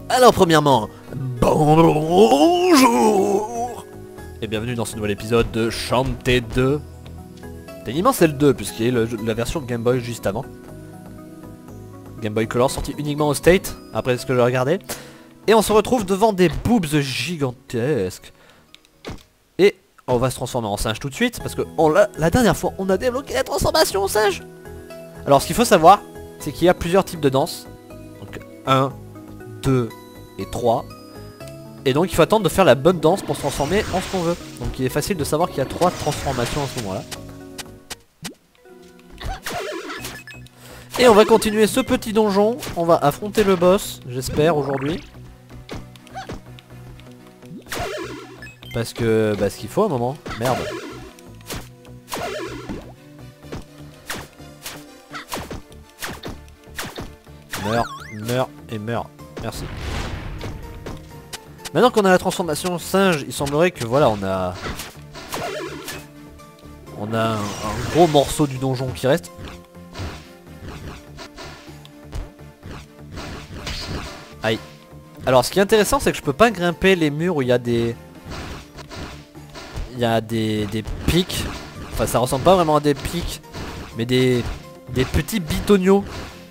Alors premièrement, bonjour et bienvenue dans ce nouvel épisode de Shantae 2. Techniquement c'est le 2 puisqu'il y a la version de Game Boy juste avant. Game Boy Color sorti uniquement au State, après ce que j'ai regardé. Et on se retrouve devant des boobs gigantesques. Et on va se transformer en singe tout de suite parce que la dernière fois on a débloqué la transformation en singe. Alors ce qu'il faut savoir, c'est qu'il y a plusieurs types de danses. Donc 1, 2 et 3. Et donc il faut attendre de faire la bonne danse pour se transformer en ce qu'on veut. Donc il est facile de savoir qu'il y a 3 transformations à ce moment là. Et on va continuer ce petit donjon. On va affronter le boss, j'espère, aujourd'hui. Parce que... bah ce qu'il faut à un moment. Merde. Meurs, meurs et meurs. Merci. Maintenant qu'on a la transformation singe, il semblerait que voilà, on a un gros morceau du donjon qui reste. Aïe. Alors ce qui est intéressant, c'est que je peux pas grimper les murs où il y a des... des pics. Enfin ça ressemble pas vraiment à des pics, mais des petits bitoniaux.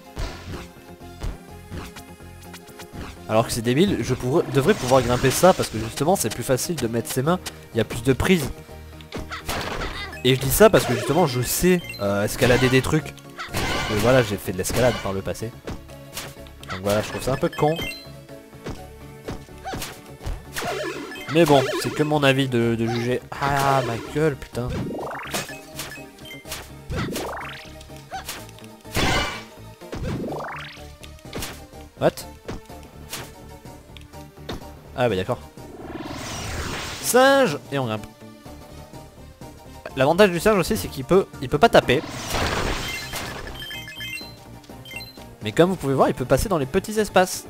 Alors que c'est débile, je devrais pouvoir grimper ça parce que justement c'est plus facile de mettre ses mains, il y a plus de prise. Et je dis ça parce que justement je sais escalader des trucs. Et voilà, j'ai fait de l'escalade par le passé. Donc voilà, je trouve ça un peu con. Mais bon, c'est que mon avis de juger. Ah ma gueule, putain. What? Ah bah d'accord. Singe! Et on grimpe. L'avantage du singe aussi c'est qu'il peut pas taper. Mais comme vous pouvez voir, il peut passer dans les petits espaces.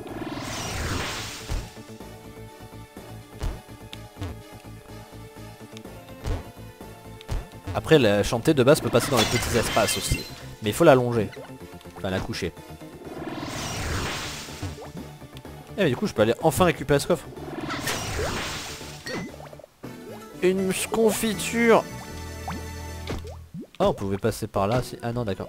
Après la Shantae de base peut passer dans les petits espaces aussi. Mais il faut la longer. Enfin la coucher. Et du coup je peux aller enfin récupérer ce coffre. Une confiture. Ah on pouvait passer par là si... Ah non d'accord.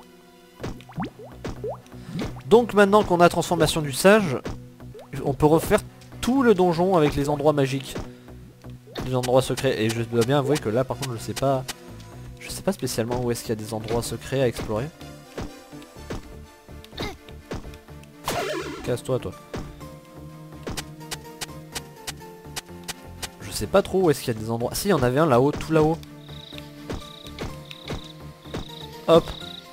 Donc maintenant qu'on a transformation du singe, on peut refaire tout le donjon avec les endroits magiques. Les endroits secrets. Et je dois bien avouer que là par contre je sais pas spécialement où est-ce qu'il y a des endroits secrets à explorer. Casse-toi toi. Je sais pas trop où est-ce qu'il y a des endroits. Si, il y en avait un là-haut, tout là-haut. Hop.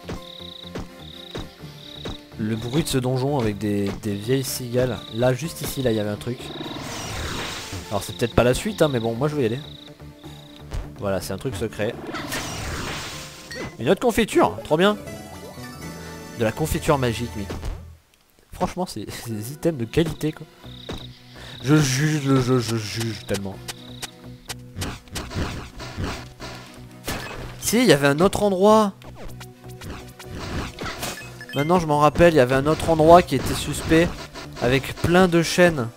Le bruit de ce donjon avec des vieilles cigales. Là, juste ici, là, il y avait un truc. Alors, c'est peut-être pas la suite, hein, mais bon, moi, je vais y aller. Voilà, c'est un truc secret. Une autre confiture, trop bien. De la confiture magique, oui. Franchement, c'est des items de qualité, quoi. Je juge le jeu, je juge tellement. Si, il y avait un autre endroit. Maintenant je m'en rappelle, il y avait un autre endroit qui était suspect. Avec plein de chaînes.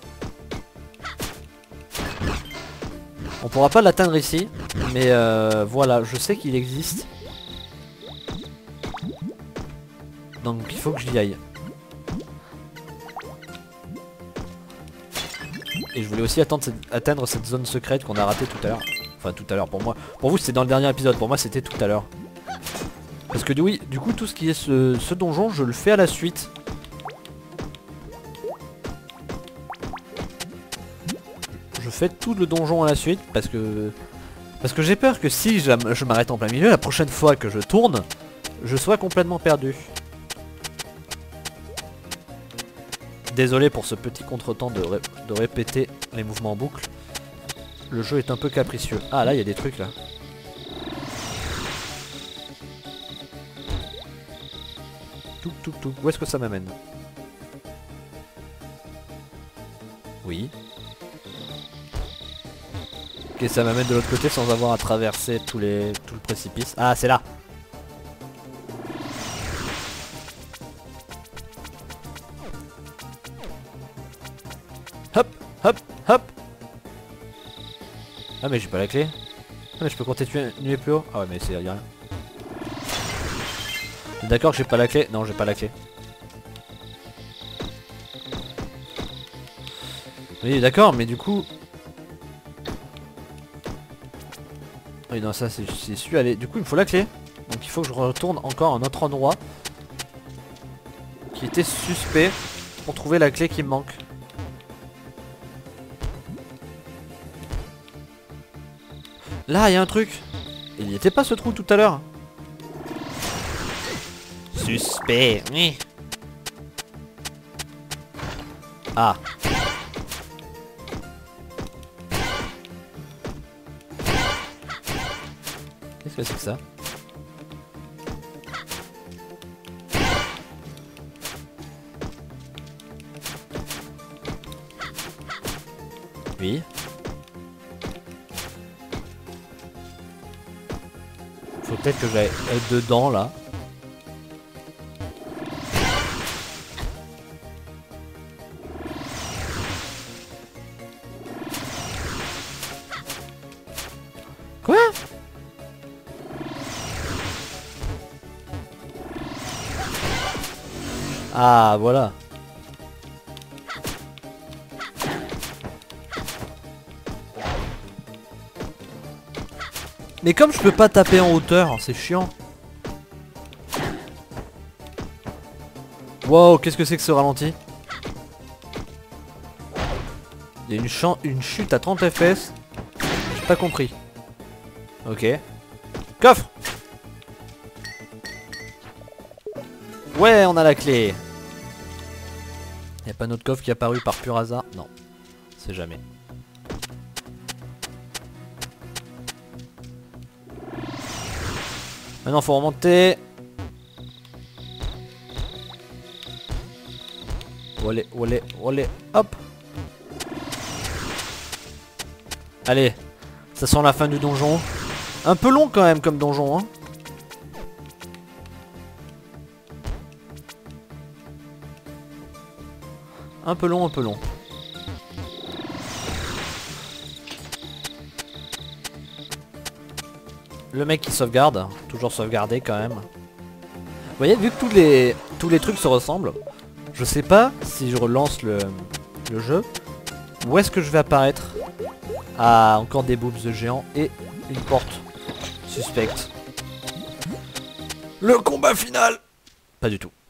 On pourra pas l'atteindre ici. Mais voilà, je sais qu'il existe. Donc il faut que j'y aille. Et je voulais aussi atteindre cette zone secrète qu'on a ratée tout à l'heure. Enfin tout à l'heure pour moi. Pour vous c'était dans le dernier épisode, pour moi c'était tout à l'heure. Parce que oui, du coup tout ce qui est ce donjon, je le fais à la suite. Je fais tout le donjon à la suite parce que j'ai peur que si je m'arrête en plein milieu, la prochaine fois que je tourne, je sois complètement perdu. Désolé pour ce petit contretemps de répéter les mouvements en boucle. Le jeu est un peu capricieux. Ah là il y a des trucs là. Tout. Où est-ce que ça m'amène? Oui. Ok, ça m'amène de l'autre côté sans avoir à traverser tout le précipice. Ah c'est là. Hop, hop, hop. Ah mais j'ai pas la clé. Ah mais je peux continuer plus haut. Ah ouais mais c'est rien. D'accord que j'ai pas la clé. Non j'ai pas la clé. Oui d'accord mais du coup... Oui non ça c'est su aller. Du coup il me faut la clé. Donc il faut que je retourne encore à un autre endroit qui était suspect pour trouver la clé qui me manque. Là il y a un truc. Il n'y était pas ce trou tout à l'heure. Suspect. Oui. Ah. Qu'est-ce que c'est que ça? Oui. Faut peut-être que j'aille dedans là. Quoi? Ah voilà. Mais comme je peux pas taper en hauteur, c'est chiant. Wow, qu'est-ce que c'est que ce ralenti? Il y a une chute à 30 fps. J'ai pas compris. Ok. Coffre! Ouais, on a la clé. Y a pas notre coffre qui est apparu par pur hasard? Non. C'est jamais. Maintenant faut remonter. Olé, olé, olé, hop. Allez, ça sent la fin du donjon. Un peu long quand même comme donjon hein. Un peu long, un peu long. Le mec qui sauvegarde, toujours sauvegardé quand même. Vous voyez, vu que tous les trucs se ressemblent, je sais pas si je relance le jeu, où est-ce que je vais apparaître. Ah, encore des boobs de géants et une porte suspecte. Le combat final. Pas du tout.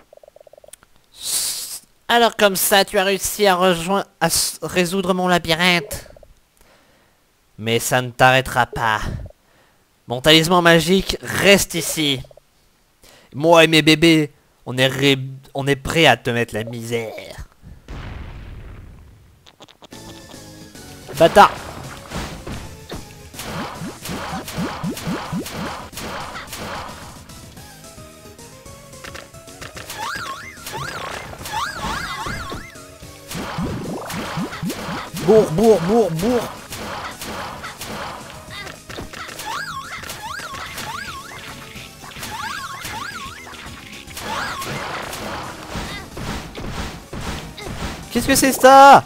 Alors comme ça, tu as réussi à résoudre mon labyrinthe. Mais ça ne t'arrêtera pas. Mon talisman magique reste ici. Moi et mes bébés, on est prêts à te mettre la misère. Bâtard. Bourre, bourre, bourre, bourre. Qu'est-ce que c'est ça?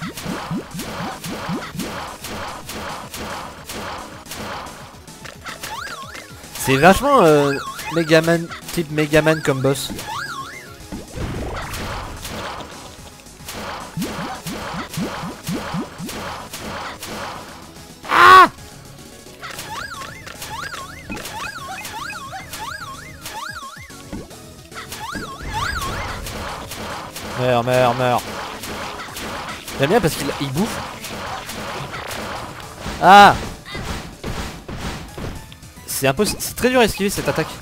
C'est vachement Megaman, type Megaman comme boss. Ah! Meurs, meurs, meurs. J'aime bien parce qu'il bouffe. Ah! C'est un peu, c'est très dur à esquiver cette attaque.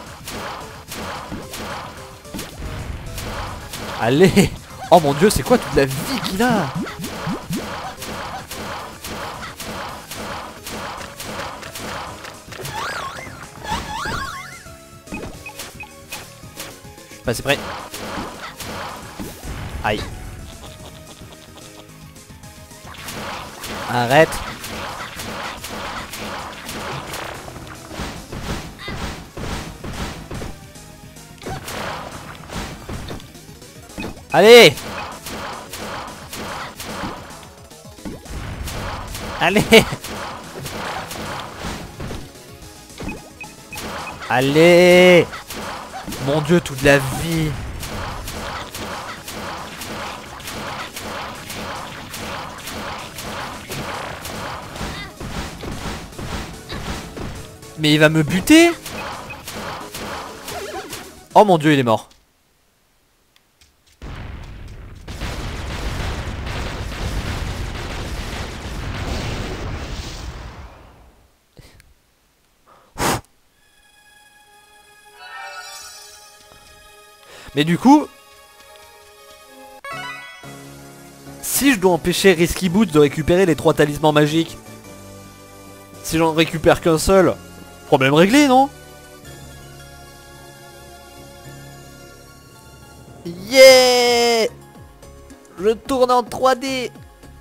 Allez! Oh mon dieu, c'est quoi toute la vie qu'il a? Je suis pas assez près. Aïe. Arrête. Allez! Allez. Allez. Mon dieu, toute la vie. Mais il va me buter. Oh mon dieu, il est mort. Mais du coup, si je dois empêcher Risky Boots de récupérer les 3 talismans magiques, si j'en récupère qu'un seul, problème réglé, non? Yeah. Je tourne en 3D.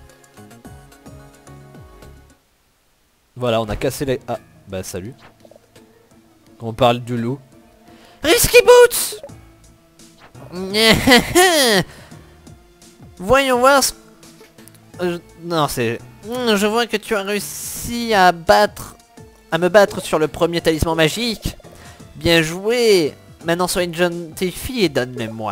Voilà, on a cassé les... Ah, bah salut. On parle du loup. Risky Boots. Voyons voir non, c'est... Je vois que tu as réussi à me battre sur le premier talisman magique. Bien joué. Maintenant sois une gentille fille et donne-moi.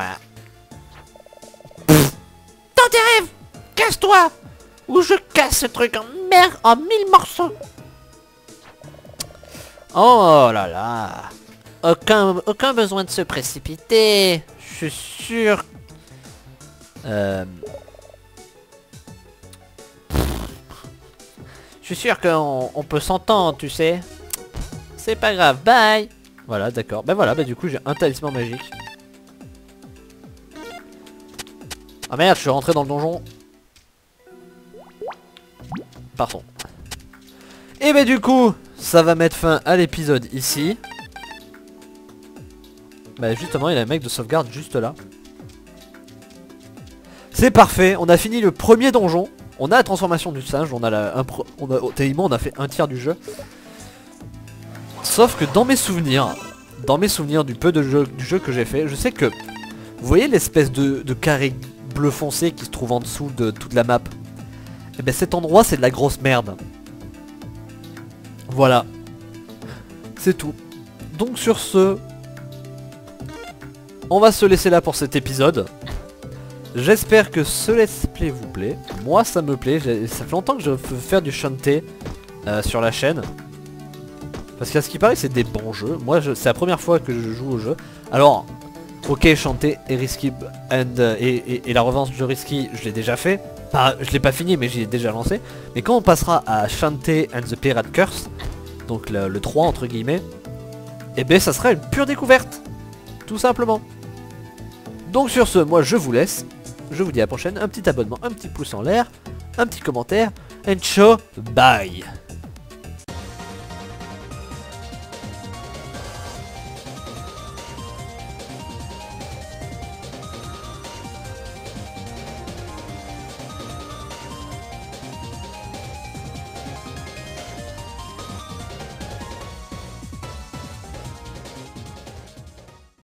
Dans tes rêves. Casse-toi. Ou je casse ce truc en 1000 morceaux. Oh là là. Aucun besoin de se précipiter. Je suis sûr. Je suis sûr qu'on peut s'entendre, tu sais. C'est pas grave, bye. Voilà, d'accord. Bah voilà, bah du coup j'ai un talisman magique. Ah merde, je suis rentré dans le donjon. Pardon. Et bah du coup, ça va mettre fin à l'épisode ici. Bah justement, il y a un mec de sauvegarde juste là. C'est parfait, on a fini le premier donjon. On a la transformation du singe, tellement on a fait un tiers du jeu. Sauf que dans mes souvenirs du peu de jeu, du jeu que j'ai fait, je sais que... Vous voyez l'espèce de carré bleu foncé qui se trouve en dessous de toute la map? Et ben cet endroit c'est de la grosse merde. Voilà. C'est tout. Donc sur ce... On va se laisser là pour cet épisode. J'espère que ce let's play vous plaît. Moi ça me plaît, ça fait longtemps que je veux faire du Shantae sur la chaîne. Parce qu'à ce qui paraît c'est des bons jeux. Moi c'est la première fois que je joue au jeu. Alors, ok, Shantae et Risky et la revanche de Risky, je l'ai déjà fait. Je l'ai pas fini mais j'y ai déjà lancé. Mais quand on passera à Shantae and the Pirate Curse, donc le 3 entre guillemets, et ben ça sera une pure découverte. Tout simplement. Donc sur ce, moi je vous laisse. Je vous dis à la prochaine. Un petit abonnement, un petit pouce en l'air, un petit commentaire. And ciao, bye.